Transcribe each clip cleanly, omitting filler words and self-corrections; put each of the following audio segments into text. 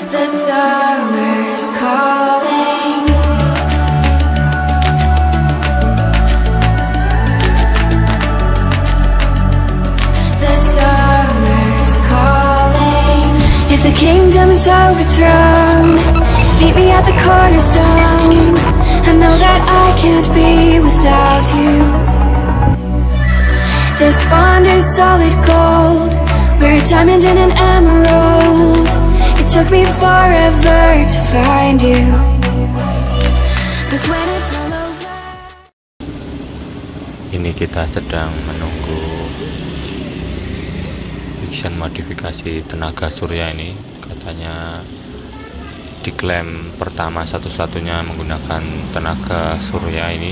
The summer's calling. The summer's calling. If the kingdom is overthrown, meet me at the cornerstone. I know that I can't be without you. This bond is solid gold. We're a diamond and an emerald. It took me forever to find you. 'Cause when it's all over. Ini kita sedang menunggu Vixian modifikasi tenaga surya ini. Katanya diklaim pertama satu-satunya menggunakan tenaga surya ini.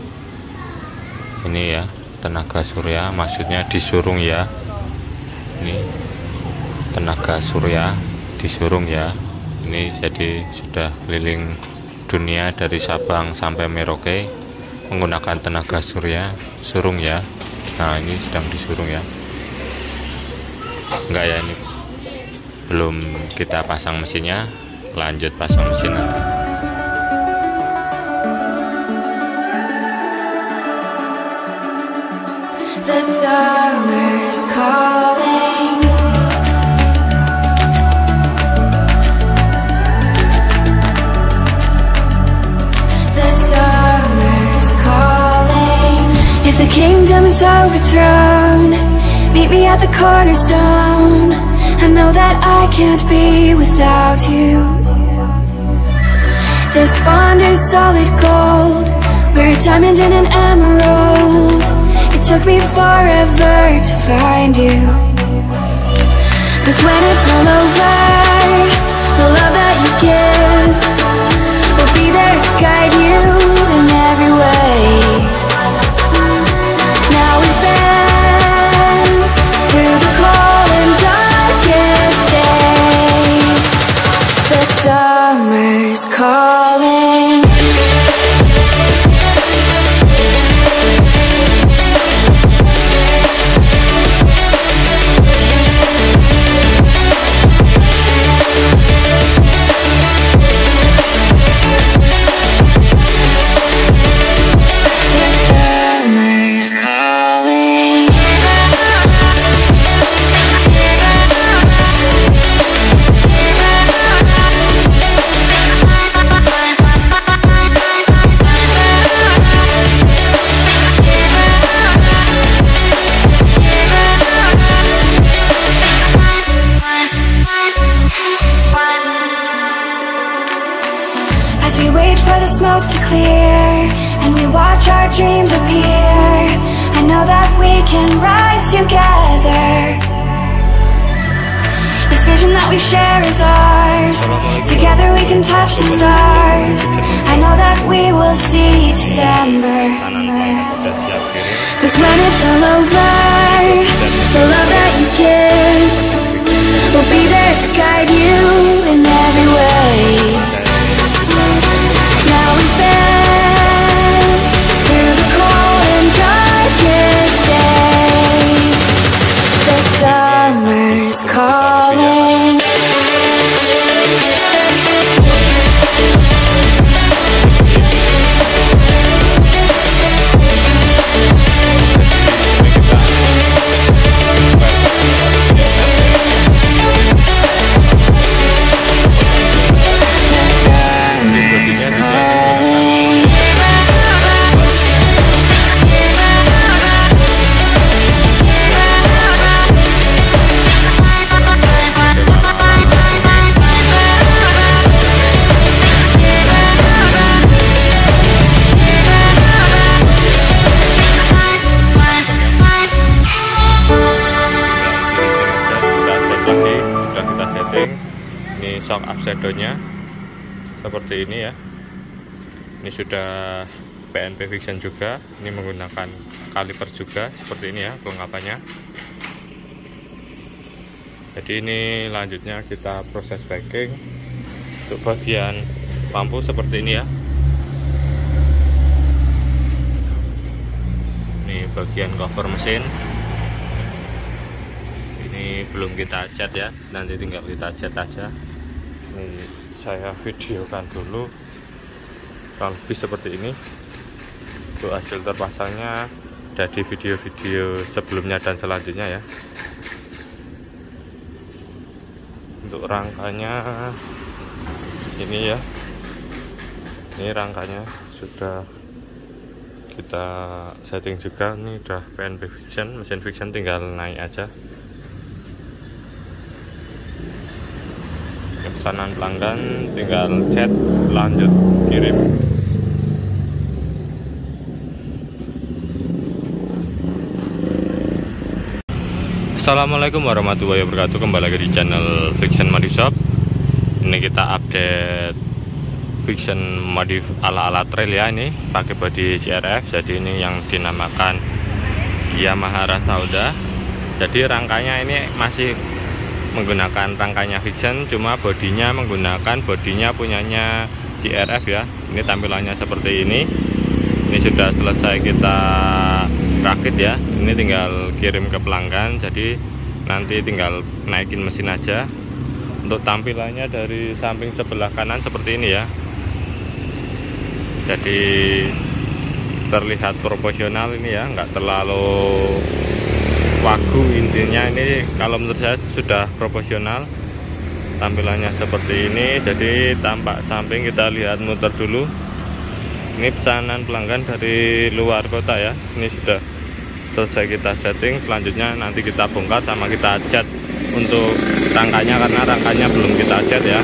Ini ya, tenaga surya, maksudnya disurung ya. Ini tenaga surya disurung ya. Ini jadi sudah keliling dunia dari Sabang sampai Merauke menggunakan tenaga surya surung ya. Nah, ini sedang disurung ya. Enggak ya, ini belum kita pasang mesinnya, lanjut pasang mesin nanti. The summer's calling. The summer's calling. If the kingdom is overthrown, meet me at the cornerstone. I know that I can't be without you. This bond is solid gold. We're a diamond and an emerald. It took me forever to find you. 'Cause when it's all over, the love that you give will be there to guide you in every way. Now we've been through the cold and darkest days. The summer's calling. As we wait for the smoke to clear and we watch our dreams appear, I know that we can rise together. This vision that we share is ours. Together we can touch the stars. I know that we will see December. 'Cause when it's all over, the love that you give will be there to guide you in every way. Now we've been through the cold and darkest days. The summer's calling. Ini shock absorbernya seperti ini ya. Ini sudah PNP Vixian juga. Ini menggunakan kaliper juga seperti ini ya kelengkapannya. Jadi ini lanjutnya kita proses packing. Untuk bagian lampu seperti ini ya. Ini bagian cover mesin. Ini belum kita cat ya, nanti tinggal kita cat aja. Ini saya videokan dulu, kurang lebih seperti ini. Untuk hasil terpasangnya ada di video-video sebelumnya dan selanjutnya ya. Untuk rangkanya ini ya, ini rangkanya sudah kita setting juga. Ini udah PNP Fiction, mesin Fiction tinggal naik aja. Pesanan pelanggan tinggal chat, lanjut kirim. Assalamualaikum warahmatullahi wabarakatuh. Kembali lagi di channel Fiction Modif Shop. Ini kita update Fiction modif ala-ala trail ya. Ini pakai bodi CRF. Jadi ini yang dinamakan Yamaha Rasauda. Jadi rangkanya ini masih menggunakan rangkanya Fiction, cuma bodinya menggunakan bodinya punyanya CRF ya. Ini tampilannya seperti ini. Ini sudah selesai kita rakit ya. Ini tinggal kirim ke pelanggan. Jadi nanti tinggal naikin mesin aja. Untuk tampilannya dari samping sebelah kanan seperti ini ya. Jadi terlihat proporsional ini ya, nggak terlalu wagu. Intinya ini kalau menurut saya sudah proporsional. Tampilannya seperti ini. Jadi tampak samping kita lihat muter dulu. Ini pesanan pelanggan dari luar kota ya. Ini sudah selesai kita setting. Selanjutnya nanti kita bongkar sama kita cat untuk rangkanya, karena rangkanya belum kita cat ya.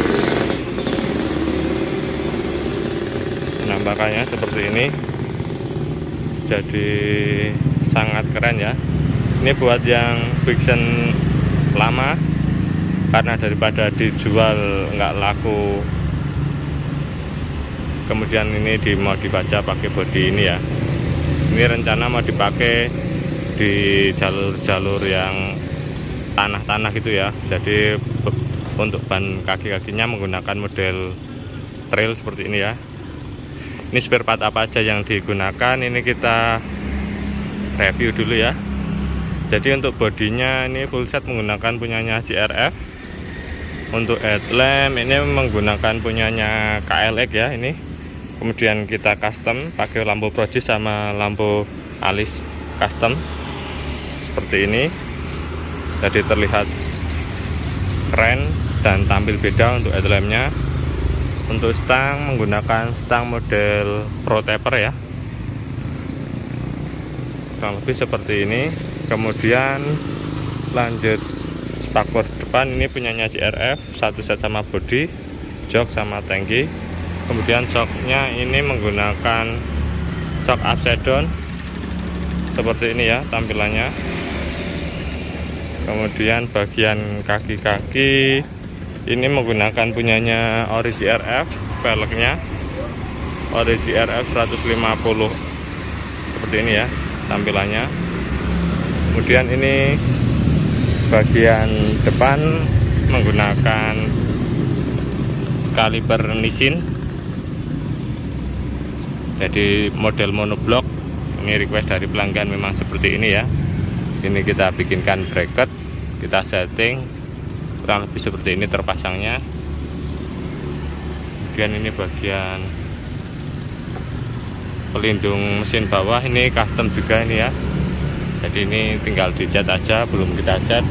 Penampakannya seperti ini. Jadi sangat keren ya. Ini buat yang Fiction lama, karena daripada dijual nggak laku, kemudian ini mau dibaca pakai bodi ini ya. Ini rencana mau dipakai di jalur-jalur yang tanah-tanah gitu ya. Jadi untuk ban kaki-kakinya menggunakan model trail seperti ini ya. Ini spare part apa aja yang digunakan, ini kita review dulu ya. Jadi untuk bodinya ini full set menggunakan punyanya CRF. Untuk headlamp ini menggunakan punyanya KLX ya ini. Kemudian kita custom pakai lampu projis sama lampu alis custom seperti ini. Jadi terlihat keren dan tampil beda untuk headlampnya. Untuk stang menggunakan stang model Pro Taper ya, kurang lebih seperti ini. Kemudian lanjut spakbor depan, ini punyanya CRF, satu set sama body, jok sama tangki. Kemudian shocknya ini menggunakan shock upside down seperti ini ya tampilannya. Kemudian bagian kaki-kaki ini menggunakan punyanya Ori CRF, velgnya Ori CRF 150 seperti ini ya tampilannya. Kemudian ini bagian depan menggunakan kaliber Nissin, jadi model monoblok. Ini request dari pelanggan memang seperti ini ya. Ini kita bikinkan bracket, kita setting kurang lebih seperti ini terpasangnya. Kemudian ini bagian pelindung mesin bawah, ini custom juga ini ya. Jadi ini tinggal dicat aja, belum kita cat.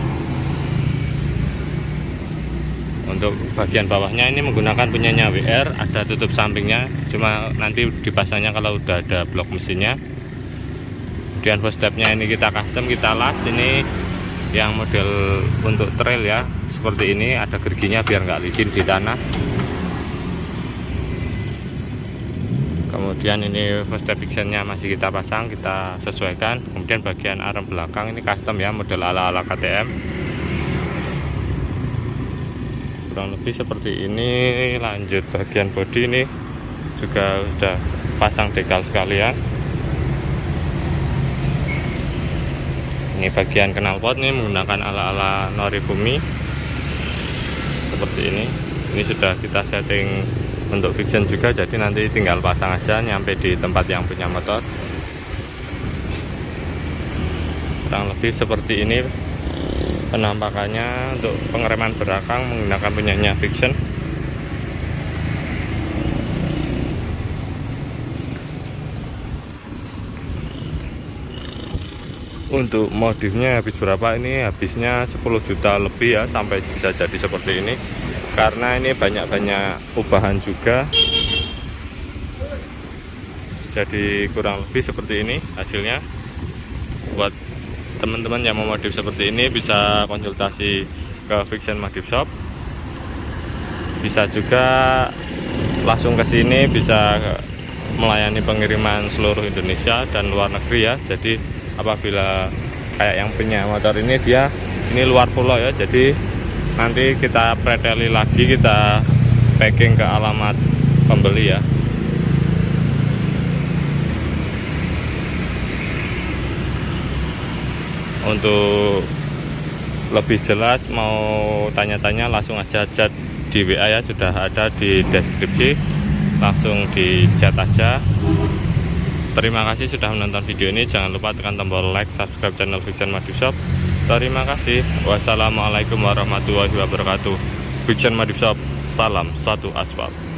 Untuk bagian bawahnya ini menggunakan punyanya WR, ada tutup sampingnya, cuma nanti dipasangnya kalau udah ada blok mesinnya. Kemudian hose stepnya ini kita custom, kita las. Ini yang model untuk trail ya, seperti ini, ada gerginya biar nggak licin di tanah. Kemudian ini hose step Fictionnya masih kita pasang, kita sesuaikan. Kemudian bagian arm belakang ini custom ya, model ala-ala KTM. Kurang lebih seperti ini. Lanjut bagian bodi, ini juga sudah pasang dekal sekalian. Ini bagian knalpot ini menggunakan ala-ala Norifumi seperti ini. Ini sudah kita setting untuk Fiction juga, jadi nanti tinggal pasang aja nyampe di tempat yang punya motor. Kurang lebih seperti ini penampakannya. Untuk pengereman belakang menggunakan punyanya Fiction. Untuk modifnya habis berapa? Ini habisnya 10 juta lebih ya, sampai bisa jadi seperti ini. Karena ini banyak-banyak ubahan juga, jadi kurang lebih seperti ini hasilnya. Buat teman-teman yang mau modif seperti ini bisa konsultasi ke Viction Modif Shop. Bisa juga langsung ke sini, bisa melayani pengiriman seluruh Indonesia dan luar negeri ya. Jadi apabila kayak yang punya motor ini, dia ini luar pulau ya, jadi nanti kita preteli lagi, kita packing ke alamat pembeli ya. Untuk lebih jelas mau tanya-tanya langsung aja chat di WA ya, sudah ada di deskripsi, langsung di chat aja. Terima kasih sudah menonton video ini, jangan lupa tekan tombol like, subscribe channel Viction Modif Shop. Terima kasih. Wassalamualaikum warahmatullahi wabarakatuh. Viction Modif Shop, salam satu aspal.